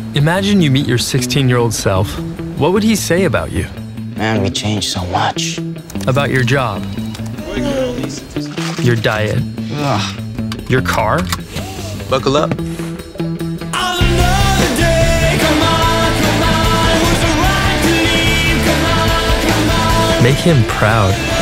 Imagine you meet your 16-year-old self. What would he say about you? Man, we changed so much. About your job? Your diet? Ugh. Your car? Buckle up. Make him proud.